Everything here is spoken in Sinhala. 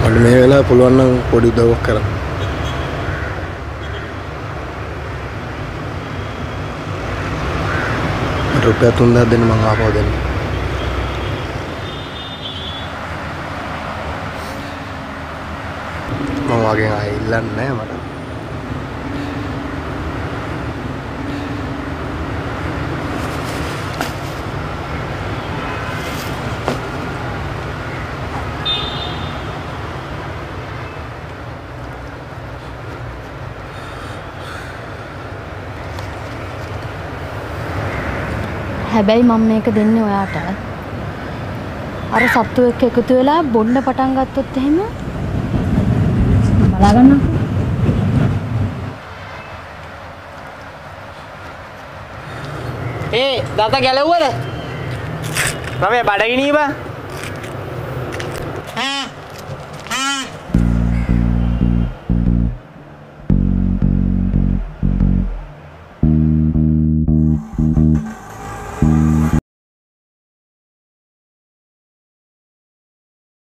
මට මේ වෙලාවේ පුළුවන් නම් පොඩි උදව්වක් කරන්න. රුපියල් 3000 දෙන්න මම ආපහු දෙන්න. මම වගේ ආයෙ ඉල්ලන්නේ නැහැ මට. හැබැයි මම මේක දෙන්නේ ඔයාට. අර සත්තු එක්ක එකතු වෙලා බොන්න පටන් ගත්තොත් එහෙම බලා ගන්නකෝ. දත ගැලවුවද? රමේ බඩගිනී බා.